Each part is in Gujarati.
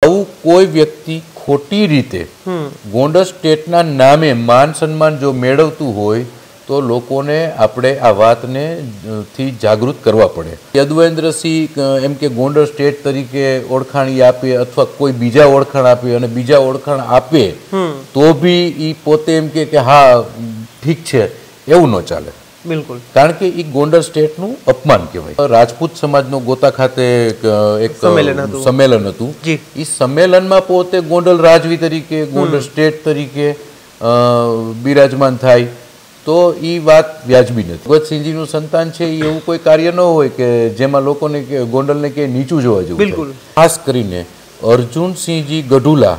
આવું કોઈ વ્યક્તિ ખોટી રીતે ગોંડલ સ્ટેટના નામે માન સન્માન જો મેળવતું હોય તો લોકોને આપણે આ વાતને થી જાગૃત કરવા પડે. યદુવેન્દ્રસિંહ એમ કે ગોંડલ સ્ટેટ તરીકે ઓળખાણી આપે અથવા કોઈ બીજા ઓળખાણ આપે અને બીજા ઓળખાણ આપે તો બી ઈ પોતે એમ કે હા ઠીક છે એવું ન ચાલે. બિલકુલ. કારણ કે ઈ ગોંડલ સ્ટેટનું અપમાન કહેવાય. રાજપૂત સમાજનો ગોતા ખાતે એક સંમેલન હતું. ઈ સંમેલનમાં પોતે ગોંડલ રાજવી તરીકે ગોંડલ સ્ટેટ તરીકે બિરાજમાન થાય તો ઈ વાત વ્યાજબી નથી. ભગતસિંહજીનું સંતાન છે એ એવું કોઈ કાર્ય ન હોય કે જેમાં લોકોને ગોંડલને કે નીચું જોવા જેવું. ખાસ કરીને અર્જુનસિંહજી ગઢુલા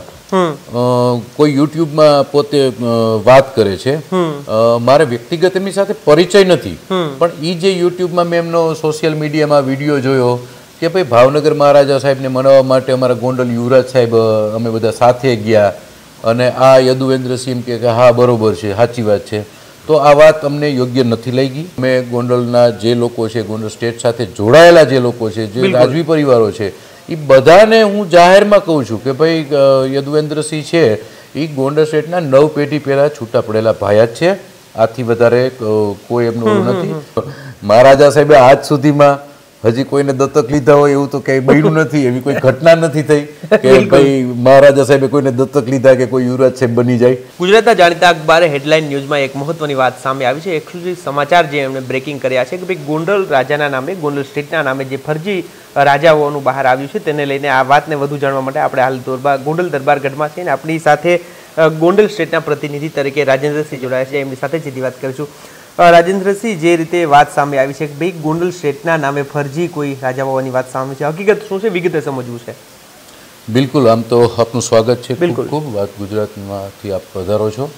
કોઈ યુટ્યુબમાં પોતે વાત કરે છે. મારે વ્યક્તિગત એમની સાથે પરિચય નથી, પણ એ જે યુટ્યુબમાં મેં એમનો સોશિયલ મીડિયામાં વિડીયો જોયો કે ભાઈ ભાવનગર મહારાજા સાહેબને મનાવવા માટે અમારા ગોંડલ યુવરાજ સાહેબ અમે બધા સાથે ગયા અને આ યદુવેન્દ્રસિંહ કે હા બરોબર છે, સાચી વાત છે. તો આ વાત અમને યોગ્ય નથી લાગી. અમે ગોંડલના જે લોકો છે, ગોંડલ સ્ટેટ સાથે જોડાયેલા જે લોકો છે, જે રાજવી પરિવારો છે, એ બધાને હું જાહેરમાં કહું છું કે ભાઈ યદુવેન્દ્રસિંહ છે એ ગોંડલ સ્ટેટના 9 પેઢી પહેલા છૂટા પડેલા ભાયા જ છે. આથી વધારે કોઈ એમનું નથી. મહારાજા સાહેબે આજ સુધીમાં હજી કોઈને દત્તક લીધા હોય એવું તો કંઈ બન્યું નથી. એવી કોઈ ઘટના નથી થઈ કે ભાઈ મહારાજા સાહેબે કોઈને દત્તક લીધા કે કોઈ યુવરાજ સાહેબ બની જાય. ગુજરાતના જાણીતા અખબારે હેડલાઇન ન્યૂઝમાં એક મહત્વની વાત સામે આવી છે. એક્સક્લુઝિવ સમાચાર જે એમણે બ્રેકિંગ કર્યા છે કે ભાઈ ગોંડલ રાજાના નામે, ગોંડલ સ્ટેટના નામે જે ફરજી રાજાઓનું બહાર આવ્યું છે તેને લઈને આ વાતને વધુ જાણવા માટે આપણે હાલ ગોંડલ દરબારગઢમાં છીએ અને આપણી સાથે ગોંડલ સ્ટેટના પ્રતિનિધિ તરીકે રાજેન્દ્રસિંહ જોડાયા છે. એમની સાથે સીધી વાત કરીશું. રાજેન્દ્રસિંહ, જે રીતે વાત સામે આવી છે કે ભાઈ ગોંડલ સ્ટેટના નામે ફરજી કોઈ રાજા હોવાની વાત સામે છે, હકીકત શું છે, વિગતે સમજવું છે. બિલકુલ. આમ તો આપનું સ્વાગત છે. બિલકુલ. ખૂબ વાત ગુજરાતમાંથી આપ પધારો છો.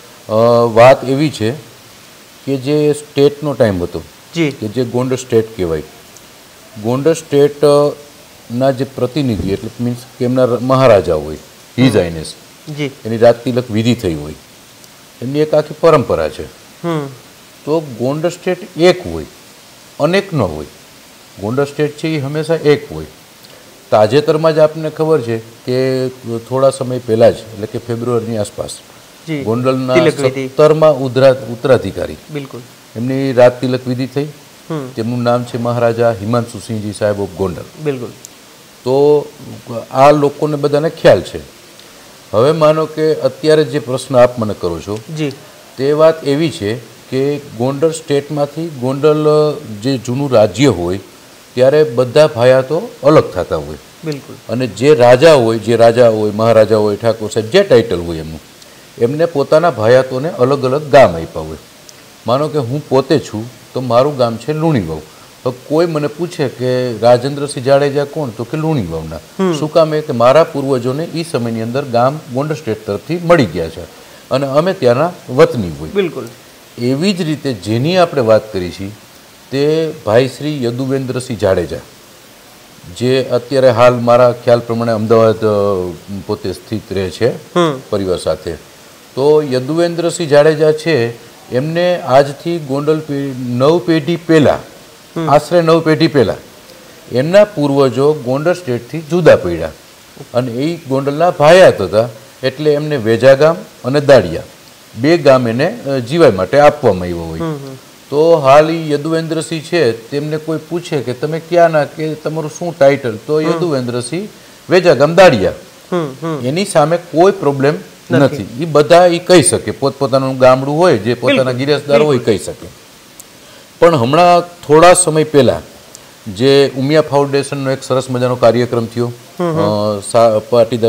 વાત એવી છે કે જે સ્ટેટનો ટાઈમ હતો કે જે ગોંડલ સ્ટેટ કહેવાય, ગોંડલ સ્ટેટના જે પ્રતિનિધિ એટલે મીન્સ કે એમના મહારાજા હોય, હિઝ હાઇનેસ, એની રાજતિલક વિધિ થઈ હોય, એમની એક આખી પરંપરા છે. તો ગોંડલ સ્ટેટ એક હોય, અનેક ન હોય. ગોંડલ સ્ટેટ છે એ હંમેશા એક હોય. તાજેતરમાં જ આપને ખબર છે કે થોડા સમય પહેલાં જ એટલે કે ફેબ્રુઆરીની આસપાસ ગોંડલના 17મા ઉત્તરાધિકારી એમની રાજતિલક વિધિ થઈ. તેમનું નામ છે મહારાજા હિમાંશુસિંહજી સાહેબ ઓફ ગોંડલ. બિલકુલ. તો આ લોકોને બધાને ખ્યાલ છે. હવે માનો કે અત્યારે જે પ્રશ્ન આપ મને કરો છો તે વાત એવી છે કે ગોંડલ સ્ટેટમાંથી ગોંડલ જે જૂનું રાજ્ય હોય ત્યારે બધા ભાયાતો અલગ થતા હોય. બિલકુલ. અને જે રાજા હોય, મહારાજા હોય, ઠાકોર સાહેબ, જે ટાઇટલ હોય એમનું, એમને પોતાના ભાયાતોને અલગ અલગ ગામ આપ્યા હોય. માનો કે હું પોતે છું તો મારું ગામ છે લુણીવાવ. તો કોઈ મને પૂછે કે રાજેન્દ્રસિંહ જાડેજા કોણ, તો કે લુણીવાવના. શું કામ? કે મારા પૂર્વજોને એ સમયની અંદર ગામ ગોંડલ સ્ટેટ તરફથી મળી ગયા છે અને અમે ત્યાંના વતની હોય. બિલકુલ. એવી જ રીતે જેની આપણે વાત કરી છીએ તે ભાઈ શ્રી યદુવેન્દ્રસિંહ જાડેજા, જે અત્યારે હાલ મારા ખ્યાલ પ્રમાણે અમદાવાદ પોતે સ્થિત રહે છે પરિવાર સાથે. તો યદુવેન્દ્રસિંહ જાડેજા છે એમને આજથી ગોંડલ 9 પેઢી પહેલાં, આશરે 9 પેઢી પહેલાં એમના પૂર્વજો ગોંડલ સ્ટેટથી જુદા પડ્યા અને એ ગોંડલના ભાયાત હતા. એટલે એમને વેજા ગામ અને દાડિયા 2 ગામ એને જીવાય માટે આપવામાં આવ્યો હોય. તો હાલ એ યદુવેન્દ્રસિંહ છે તેમને કોઈ પૂછે કે તમે ક્યાંના, કે તમારું શું ટાઇટલ, તો યદુવેન્દ્રસિંહ વેજા ગામ દાડિયા. એની સામે કોઈ પ્રોબ્લેમ નથી. એ બધા એ કહી શકે, પોતપોતાનું ગામડું હોય, જે પોતાના ગિરસદાર હોય કહી શકે. પણ હમણાં થોડા સમય પહેલા જે ઉમિયા ફાઉન્ડેશનનો એક સરસ મજાનો કાર્યક્રમ થયો, પાટીદાર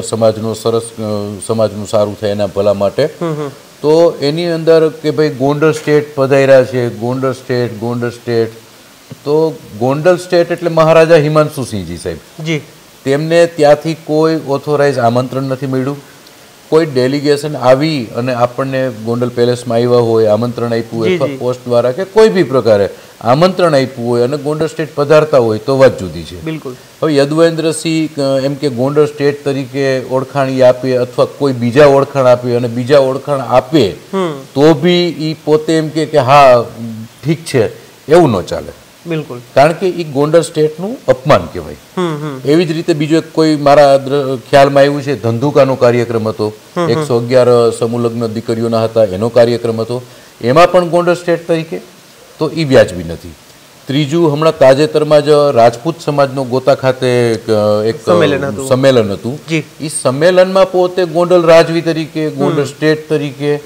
સમાજનું સારું થાય એના ભલા માટે. તો એની અંદર કે ભાઈ ગોંડલ સ્ટેટ પધાર્યા છે, ગોંડલ સ્ટેટ. તો ગોંડલ સ્ટેટ એટલે મહારાજા હિમાંશુસિંહજી સાહેબ, તેમને ત્યાંથી કોઈ ઓથોરાઇઝ આમંત્રણ નથી મળ્યું. કોઈ ડેલિગેશન આવી અને આપણને ગોંડલ પેલેસમાં આવ્યા હોય, આમંત્રણ આપ્યું હોય અથવા પોસ્ટ દ્વારા કે કોઈ બી પ્રકારે આમંત્રણ આપ્યું હોય અને ગોંડલ સ્ટેટ પધારતા હોય તો વાત જુદી છે. બિલકુલ. હવે યદુવેન્દ્રસિંહ એમ કે ગોંડલ સ્ટેટ તરીકે ઓળખાણી આપે અથવા કોઈ બીજા ઓળખાણ આપે અને બીજા ઓળખાણ આપે તો બી એ પોતે એમ કે હા ઠીક છે એવું ન ચાલે. બિલકુલ, કારણ કે એ ગોંડલ સ્ટેટનું અપમાન કહેવાય. એવી જ રીતે બીજો કોઈ મારા ખ્યાલમાં આવ્યું છે, ધંધુકાનો કાર્યક્રમ હતો, 111 સમૂહલગ્ન દીકરીઓના હતા એનો કાર્યક્રમ હતો, એમાં પણ ગોંડલ સ્ટેટ તરીકે, તો એ વ્યાજબી નથી. ત્રીજું, હમણાં તાજેતરમાં જ રાજપૂત સમાજનો ગોતા ખાતે એક સંમેલન હતું. એ સંમેલનમાં પોતે ગોંડલ રાજવી તરીકે, ગોંડલ સ્ટેટ તરીકે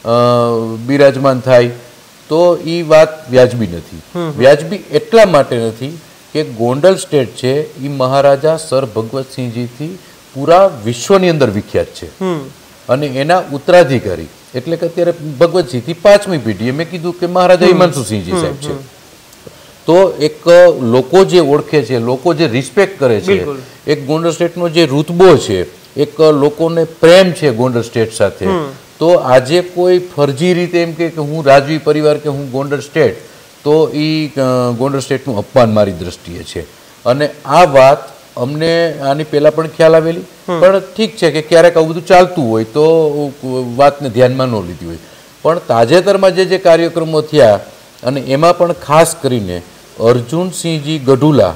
બિરાજમાન થાય, તો એ વાત વ્યાજબી નથી. વ્યાજબી એટલા માટે નથી કે ગોંડલ સ્ટેટ છે એ મહારાજા સર ભગવતસિંહજીથી પૂરા વિશ્વની અંદર વિખ્યાત છે, અને એના ઉત્તરાધિકારી એટલે કે અત્યારે ભગવતસિંહથી 5મી પેઢી, મેં કીધું કે મહારાજા હિમાંશુસિંહજી સાહેબ છે. તો એક લોકો જે ઓળખે છે, લોકો જે રિસ્પેક્ટ કરે છે, એક ગોંડલ સ્ટેટનો જે રૂતબો છે, એક લોકોને પ્રેમ છે ગોંડલ સ્ટેટ સાથે, તો આજે કોઈ ફરજી રીતે એમ કે હું રાજવી પરિવાર કે હું ગોંડલ સ્ટેટ, તો એ ગોંડલ સ્ટેટનું અપમાન મારી દ્રષ્ટિએ છે. અને આ વાત અમને આની પહેલા પણ ખ્યાલ આવેલી, પણ ઠીક છે કે ક્યારેક આવું બધું ચાલતું હોય તો વાતને ધ્યાનમાં ન લીધી હોય. પણ તાજેતરમાં જે કાર્યક્રમો થયા, અને એમાં પણ ખાસ કરીને અર્જુનસિંહજી ગઢુલા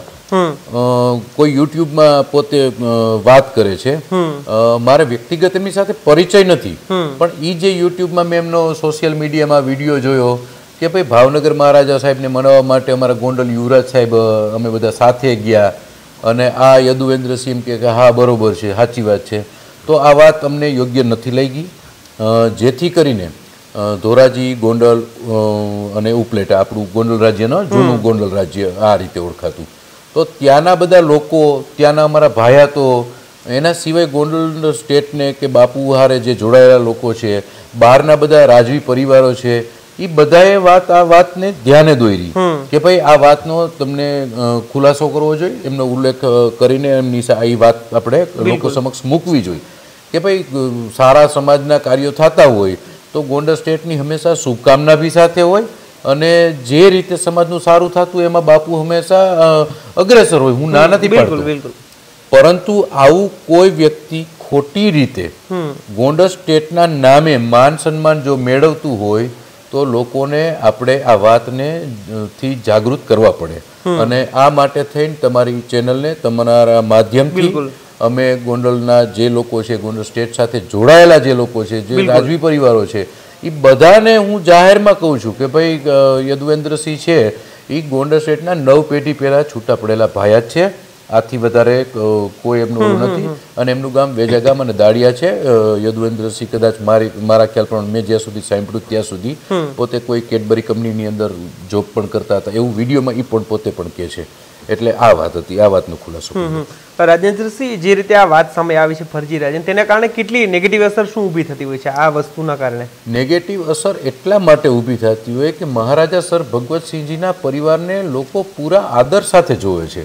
કોઈ યુટ્યુબમાં પોતે વાત કરે છે. મારે વ્યક્તિગત એમની સાથે પરિચય નથી, પણ એ જે યુટ્યુબમાં મેં એમનો સોશિયલ મીડિયામાં વિડીયો જોયો કે ભાઈ ભાવનગર મહારાજા સાહેબને મનાવવા માટે અમારા ગોંડલ યુવરાજ સાહેબ અમે બધા સાથે ગયા, અને આ યદુવેન્દ્રસિંહ કે હા બરોબર છે, સાચી વાત છે. તો આ વાત અમને યોગ્ય નથી લાગી, જેથી કરીને ધોરાજી, ગોંડલ અને ઉપલેટા, આપણું ગોંડલ રાજ્યનો જૂનું ગોંડલ રાજ્ય આ રીતે ઓળખાતું, તો ત્યાંના બધા લોકો, ત્યાંના અમારા ભાયાતો, એના સિવાય ગોંડલ સ્ટેટને કે બાપુ હારે જે જોડાયેલા લોકો છે, બહારના બધા રાજવી પરિવારો છે, એ બધાએ આ વાતને ધ્યાને દોરી કે ભાઈ આ વાતનો તમને ખુલાસો કરવો જોઈએ, એમનો ઉલ્લેખ કરીને એમની એ વાત આપણે લોકો સમક્ષ મૂકવી જોઈએ કે ભાઈ સારા સમાજના કાર્યો થતા હોય તો ગોંડલ સ્ટેટની હંમેશા શુભકામના બી સાથે હોય, અને જે રીતે સમાજનું સારું થતું એમાં બાપુ હંમેશા અગ્રેસર હોય. હું ના નથી પાડતો, પરંતુ આવું કોઈ વ્યક્તિ ખોટી રીતે ગોંડલ સ્ટેટના નામે માન સન્માન જો મેળવતું હોય તો લોકોને આપણે આ વાતને થી જાગૃત કરવા પડે. અને આ માટે થઈને તમારી ચેનલને, તમારા માધ્યમથી અમે ગોંડલના જે લોકો છે, ગોંડલ સ્ટેટ સાથે જોડાયેલા જે લોકો છે, જે રાજવી પરિવારો છે, એ બધાને હું જાહેરમાં કહું છું કે ભાઈ યદુવેન્દ્રસિંહ છે એ ગોંડલ સ્ટેટના 9 પેઢી પહેલા છૂટા પડેલા ભાયા જ છે, આથી વધારે કોઈ એમનું નથી. અને એમનું ગામ વેજા ગામ અને દાડિયા છે. યદુવેન્દ્રસિંહ કદાચ મારા ખ્યાલ પણ મેં જ્યાં સુધી સાંભળ્યું ત્યાં સુધી પોતે કોઈ કેડબરી કંપનીની અંદર જોબ પણ કરતા હતા, એવું વિડીયોમાં એ પણ પોતે પણ કહે છે. એટલે આ વાત હતી, આ વાતનો ખુલાસો. રાજેન્દ્રસિંહ, જે રીતે આ વાત સામે આવી છે ફરજી રાજન, તેના કારણે કેટલી નેગેટિવ અસર શું ઊભી થતી હોય છે આ વસ્તુના કારણે? નેગેટિવ અસર એટલા માટે ઊભી થતી હોય કે મહારાજા સર ભગવતસિંહજીના પરિવારને લોકો પૂરા આદર સાથે જોવે છે.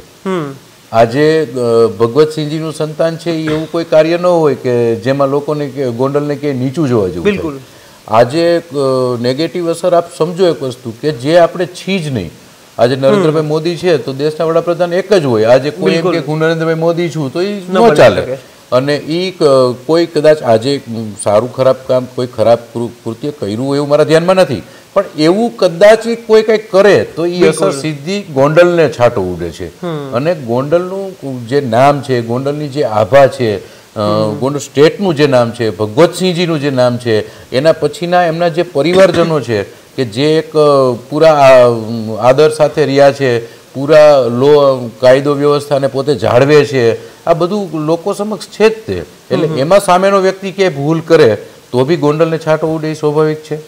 આજે ભગવતસિંહજીનું સંતાન છે એ એવું કોઈ કાર્ય ન હોય કે જેમાં લોકોને ગોંડલને કે નીચું જોવા જેવું. બિલકુલ. આજે નેગેટિવ અસર આપ સમજો એક વસ્તુ કે જે આપણે છી જ નહીં. આજે નરેન્દ્રભાઈ મોદી છે તો દેશના વડાપ્રધાન એક જ હોય. આજે કોઈ એમ કે હું નરેન્દ્રભાઈ મોદી છું તો એ ન ચાલે. અને એ કોઈ કદાચ આજે સારું ખરાબ કામ, કોઈ ખરાબ કૃત્ય કર્યું એવું મારા ધ્યાનમાં નથી, પણ એવું કદાચ કોઈ કંઈક કરે તો એ અસર સીધી ગોંડલને છાંટો ઉડે છે. અને ગોંડલનું જે નામ છે, ગોંડલની જે આભા છે, ગોંડલ સ્ટેટનું જે નામ છે, ભગવતસિંહજીનું જે નામ છે, એના પછીના એમના જે પરિવારજનો છે કે જે એક પૂરા આદર સાથે રહ્યા છે, પૂરા કાયદો વ્યવસ્થાને પોતે જાળવે છે, આ બધું લોકો સમક્ષ છે જ તે. એટલે એમાં સામેનો વ્યક્તિ કે ભૂલ કરે તો બી ગોંડલને છાંટો ઉડે એ સ્વાભાવિક છે.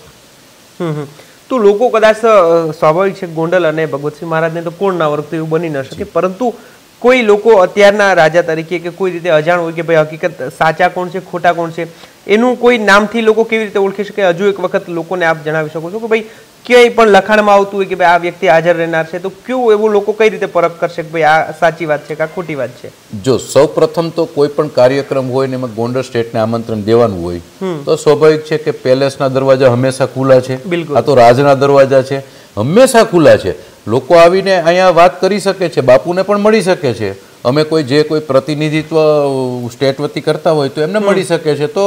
તો લોકો કદાચ સ્વાભાવિક છે ગોંડલ અને ભગવતસિંહ મહારાજને તો કોણ ના ઓળખતું એવું બની ન શકે, પરંતુ કોઈ લોકો અત્યારના રાજા તરીકે કે કોઈ રીતે અજાણ હોય કે ભાઈ હકીકત સાચા કોણ છે, ખોટા કોણ છે, એનું કોઈ નામથી લોકો કેવી રીતે ઓળખી શકે? હજુ એક વખત લોકોને આપ જણાવી શકો છો કે ભાઈ ક્યાંય પણ લખાણમાં આવતું હોય કે ભાઈ આ વ્યક્તિ હાજર રહેનાર છે, તો કેવું એવું લોકો કઈ રીતે પરખ કરશે કે ભાઈ આ સાચી વાત છે કે આ ખોટી વાત છે? જો સૌ પ્રથમ તો કોઈ પણ કાર્યક્રમ હોય ને એમાં ગોંડલ સ્ટેટને આમંત્રણ દેવાનું હોય તો સ્વાભાવિક છે કે પેલેસના દરવાજા હંમેશા ખુલ્લા છે. આ તો રાજના દરવાજા છે, હંમેશા ખુલ્લા છે. લોકો આવીને અહીંયા વાત કરી શકે છે, બાપુને પણ મળી શકે છે, અમે કોઈ પ્રતિનિધિત્વ સ્ટેટ વતી કરતા હોય તો એમને મળી શકે છે. તો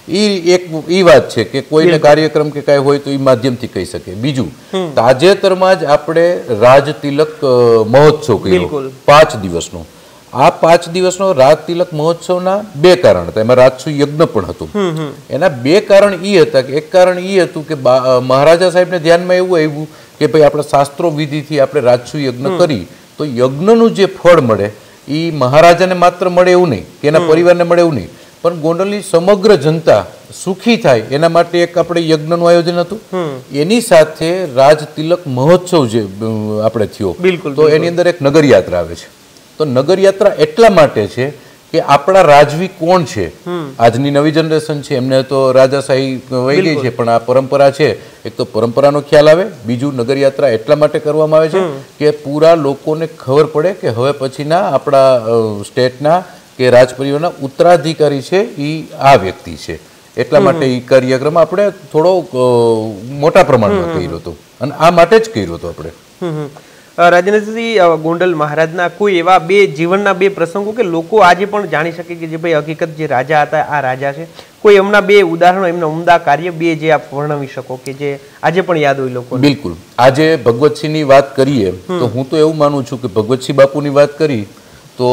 એ વાત છે કે કોઈને કાર્યક્રમ કે કાંઈ હોય તો એ માધ્યમથી કહી શકે. બીજું, તાજેતરમાં જ આપણે રાજ તિલક મહોત્સવ કર્યો 5 દિવસનો. આ 5 દિવસનો રાજ તિલક મહોત્સવના 2 કારણ હતા. એમાં રાજસુ યજ્ઞ પણ હતું. એના 2 કારણ એ હતા કે એક કારણ એ હતું કે મહારાજા સાહેબને ધ્યાનમાં એવું આવ્યું કે ભાઈ આપણા શાસ્ત્રો વિધિથી આપણે રાજસુ યજ્ઞ કરી તો યજ્ઞનું જે ફળ મળે એ મહારાજાને માત્ર મળે એવું નહીં કે એના પરિવારને મળે એવું નહીં, પણ ગોંડલની સમગ્ર જનતા સુખી થાય એના માટે એક આપણે યજ્ઞનું આયોજન હતું. એની સાથે રાજ તિલક મહોત્સવ જે આપણે થયો તો એની અંદર એક નગરયાત્રા આવે છે. તો નગરયાત્રા એટલા માટે છે કે આપણા રાજવી કોણ છે, આજની નવી જનરેશન છે એમને તો રાજાશાહી વહી ગઈ છે, પણ આ પરંપરા છે, એક તો પરંપરાનો ખ્યાલ આવે, બીજું નગરયાત્રા એટલા માટે કરવામાં આવે છે કે પૂરા લોકોને ખબર પડે કે હવે પછીના આપણા સ્ટેટના કે રાજ પરિવારના ઉત્તરાધિકારી છે એ આ વ્યક્તિ છે. એટલા માટે એ કાર્યક્રમ આપણે થોડો મોટા પ્રમાણમાં કર્યો હતો અને આ માટે જ કર્યો હતો આપણે. રાજેન્દ્રસિંહ, ગોંડલ મહારાજના કોઈ એવા 2 જીવનના 2 પ્રસંગો કે લોકો આજે પણ જાણી શકે કે જે ભાઈ હકીકત જે રાજા હતા આ રાજા છે, કોઈ એમના 2 ઉદાહરણો, એમના ઉમદા કાર્ય 2 જે આપ વર્ણવી શકો કે જે આજે પણ યાદ હોય લોકો? બિલકુલ. આજે ભગવતસિંહની વાત કરીએ તો હું તો એવું માનું છું કે ભગવતસિંહ બાપુની વાત કરી તો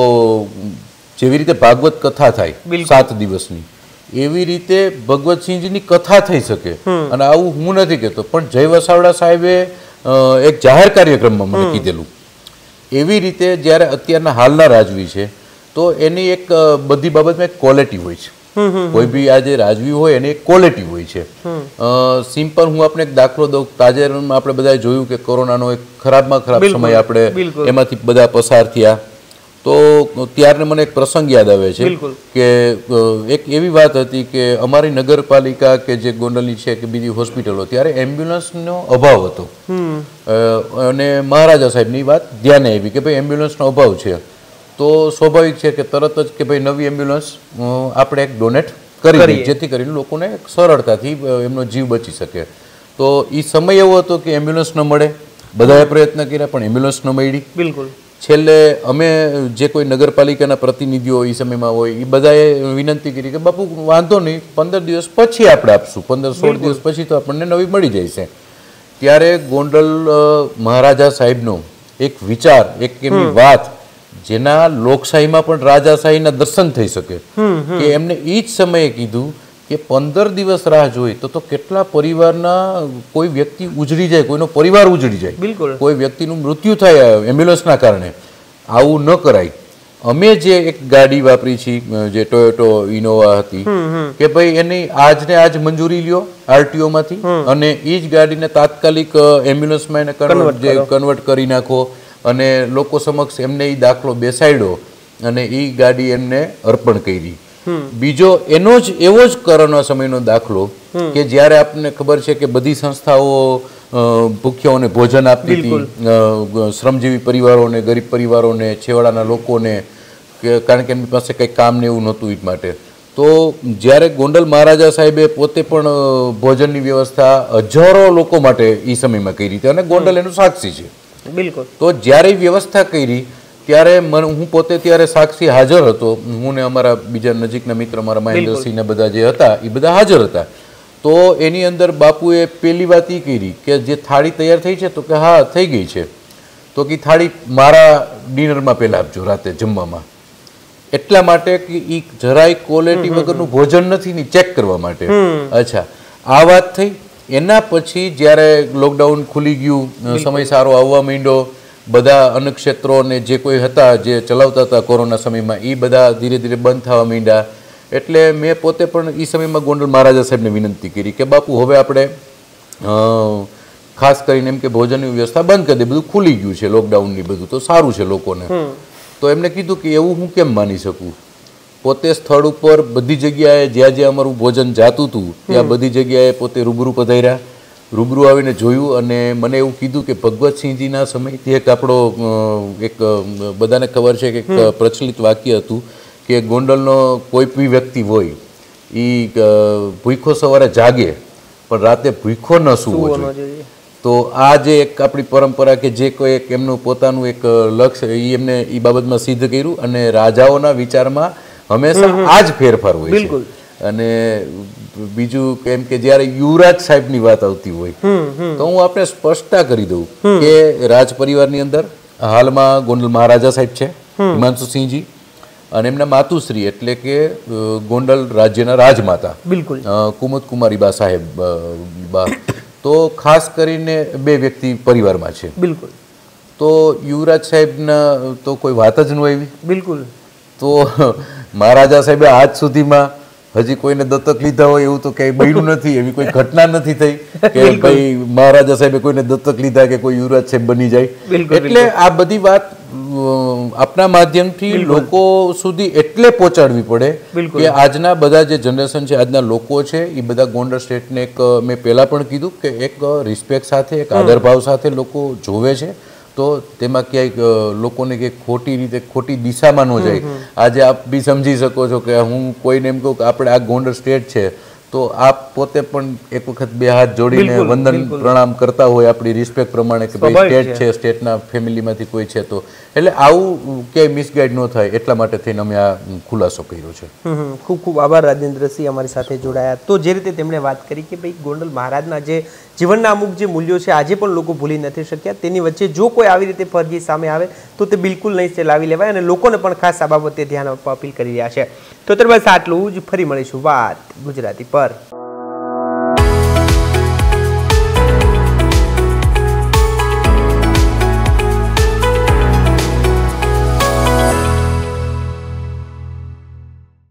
જેવી રીતે ભાગવત કથા થાય 7 દિવસની, એવી રીતે ભગવતસિંહજીની કથા થઈ શકે. અને આવું હું નથી કહેતો, પણ જય વસાવડા સાહેબે એક જાહેર કાર્યક્રમમાં મને કીધેલું. એવી રીતે જ્યારે અત્યારના હાલના રાજવી છે તો એની એક બધી બાબતમાં એક ક્વોલિટી હોય છે. કોઈ બી આજે રાજવી હોય એની એક ક્વોલિટી હોય છે. સિમ્પલ હું આપણે એક દાખલો દઉં. તાજેતરમાં આપણે બધાએ જોયું કે કોરોનાનો એક ખરાબમાં ખરાબ સમય આપણે એમાંથી બધા પસાર થયા. તો ત્યારને મને એક પ્રસંગ યાદ આવે છે કે એક એવી વાત હતી કે અમારી નગરપાલિકા કે જે ગોંડલની છે કે બીજી હોસ્પિટલો, ત્યારે એમ્બ્યુલન્સનો અભાવ હતો અને મહારાજા સાહેબની વાત ધ્યાને આવી કે ભાઈ એમ્બ્યુલન્સનો અભાવ છે. તો સ્વાભાવિક છે કે તરત જ કે ભાઈ નવી એમ્બ્યુલન્સ આપણે એક ડોનેટ કરી જેથી કરીને લોકોને સરળતાથી એમનો જીવ બચી શકે. તો એ સમય એવો હતો કે એમ્બ્યુલન્સ ન મળે, બધાએ પ્રયત્ન કર્યા પણ એમ્બ્યુલન્સ ન મળી. બિલકુલ. છેલ્લે અમે જે કોઈ નગરપાલિકાના પ્રતિનિધિઓ એ સમયમાં હોય એ બધાએ વિનંતી કરી કે બાપુ વાંધો નહીં, 15 દિવસ પછી આપણે આપશું, 15-16 દિવસ પછી તો આપણને નવી મળી જાય છે. ત્યારે ગોંડલ મહારાજા સાહેબનો એક વિચાર, એક એમની વાત જેના લોકશાહીમાં પણ રાજાશાહીના દર્શન થઈ શકે કે એમને એ જ સમયે કીધું કે 15 દિવસ રાહ જોઈ તો કેટલા પરિવારના કોઈ વ્યક્તિ ઉજળી જાય, કોઈનો પરિવાર ઉજળી જાય, કોઈ વ્યક્તિનું મૃત્યુ થાય એમ્બ્યુલન્સના કારણે. આવું ન કરાય. અમે જે એક ગાડી વાપરી છે જે ટોયોટો ઇનોવા હતી કે ભાઈ એની આજને આજ મંજૂરી લ્યો RTO માંથી અને એ જ ગાડીને તાત્કાલિક એમ્બ્યુલન્સમાં એને કન્વર્ટ કરી નાખો અને લોકો સમક્ષ એમને એ દાખલો બેસાડ્યો અને એ ગાડી એમને અર્પણ કરી. બીજો એવો જ કોરોના સમયનો દાખલો કે જ્યારે આપણને ખબર છે કે બધી સંસ્થાઓ ભૂખ્યાઓને ભોજન આપતી હતી, શ્રમજીવી પરિવારોને, ગરીબ પરિવારોને, છેવાડાના લોકોને, કારણ કે એમની પાસે કંઈ કામ ને એવું નહોતું એ માટે. તો જ્યારે ગોંડલ મહારાજા સાહેબે પોતે પણ ભોજનની વ્યવસ્થા હજારો લોકો માટે એ સમયમાં કરી હતી અને ગોંડલ એનું સાક્ષી છે. બિલકુલ. તો જ્યારે વ્યવસ્થા કરી ત્યારે હું પોતે ત્યારે સાક્ષી હાજર હતો. હું ને અમારા બીજા નજીકના મિત્ર મારા મહેન્દ્રસિંહ ને બધા જે હતા એ બધા હાજર હતા. તો એની અંદર બાપુએ પહેલી વાત એ કરી કે જે થાળી તૈયાર થઈ છે તો કે હા થઈ ગઈ છે, તો કે થાળી મારા ડિનરમાં પહેલાં આપજો રાતે જમવામાં. એટલા માટે કે એ જરાય ક્વોલિટી વગરનું ભોજન નથી ને ચેક કરવા માટે. અચ્છા, આ વાત થઈ. એના પછી જ્યારે લોકડાઉન ખુલી ગયું, સમય સારો આવવા માંડ્યો, બધા અન્નક્ષેત્રોને જે કોઈ હતા જે ચલાવતા હતા કોરોના સમયમાં એ બધા ધીરે ધીરે બંધ થવા માંડ્યા. એટલે મેં પોતે પણ એ સમયમાં ગોંડલ મહારાજા સાહેબને વિનંતી કરી કે બાપુ હવે આપણે ખાસ કરીને એમ કે ભોજનની વ્યવસ્થા બંધ કરી દે, બધું ખુલી ગયું છે લોકડાઉનની બધું તો સારું છે લોકોને. તો એમને કીધું કે એવું હું કેમ માની શકું. પોતે સ્થળ ઉપર બધી જગ્યાએ જ્યાં જ્યાં અમારું ભોજન જાતું હતું ત્યાં બધી જગ્યાએ પોતે રૂબરૂ પધાર્યા, રૂબરૂ આવીને જોયું અને મને એવું કીધું કે ભગવતસિંહજીના સમયથી એક આપણો એક બધાને ખબર છે કે એક પ્રચલિત વાક્ય હતું કે ગોંડલનો કોઈ બી વ્યક્તિ હોય એ ભૂખો સવારે જાગે પણ રાતે ભૂખો ન સૂવો જોઈએ. તો આ જે એક આપણી પરંપરા કે જે કોઈ એક એમનું પોતાનું એક લક્ષ્ય એ એમને એ બાબતમાં સિદ્ધ કર્યું અને રાજાઓના વિચારમાં હંમેશા આ જ ફેરફાર હોય છે. અને બીજું કેમ કે જ્યારે યુવરાજ સાહેબની વાત આવતી હોય તો હું આપણે સ્પષ્ટતા કરી દઉં કે રાજ પરિવારની અંદર હાલમાં ગોંડલ મહારાજા સાહેબ છે હિમાંશુસિંહજી અને એમના માતુશ્રી એટલે કે ગોંડલ રાજ્યના રાજમાતા કુમુદકુમારીબા સાહેબ બા. તો ખાસ કરીને બે વ્યક્તિ પરિવારમાં છે. તો યુવરાજ સાહેબના તો કોઈ વાત જ ન આવી. તો મહારાજા સાહેબે આજ સુધીમાં હજી કોઈને દત્તક લીધા હોય એવું તો ક્યાંય બન્યું નથી. એવી કોઈ ઘટના નથી થઈ કે ભાઈ મહારાજા સાહેબે કોઈને દત્તક લીધા કે કોઈ યુવરાજ સાહેબ બની જાય. એટલે આ બધી વાત આપના માધ્યમથી લોકો સુધી એટલે પહોંચાડવી પડે કે આજના બધા જે જનરેશન છે, આજના લોકો છે, એ બધા ગોંડલ સ્ટેટને એક મેં પહેલા પણ કીધું કે એક રિસ્પેક્ટ સાથે, એક આદરભાવ સાથે લોકો જોવે છે. તો તેમાં ક્યાંય લોકોને કે ખોટી રીતે ખોટી દિશામાં ન જાય. આજે આપ બી સમજી શકો છો કે હું કોઈને એમ કહું કે આપણે આ ગોંડલ સ્ટેટ છે તો આપ પોતે પણ એક વખત બે હાથ જોડીને વંદન પ્રણામ કરતા હોય આપણી રિસ્પેક્ટ પ્રમાણે કે ભાઈ સ્ટેટ છે, સ્ટેટના ફેમિલીમાંથી કોઈ છે. તો એટલે આવું ક્યાંય મિસગાઈડ ન થાય એટલા માટે થઈને અમે આ ખુલાસો કર્યો છે. ખૂબ ખૂબ આભાર રાજેન્દ્રસિંહ અમારી સાથે જોડાયા. તો જે રીતે તેમણે વાત કરી કે ભાઈ ગોંડલ મહારાજના જે જીવનના અમુક જે મૂલ્યો છે આજે પણ લોકો ભૂલી નથી શક્યા, તેની વચ્ચે જો કોઈ આવી રીતે ફરજી સામે આવે તો તે બિલકુલ નહીં ચલાવી લેવાય અને લોકોને પણ ખાસ આ બાબતે ધ્યાન આપવા અપીલ કરી રહ્યા છે. તો ત્યારબાદ આટલું જ. ફરી મળીશું વાત ગુજરાતી પર.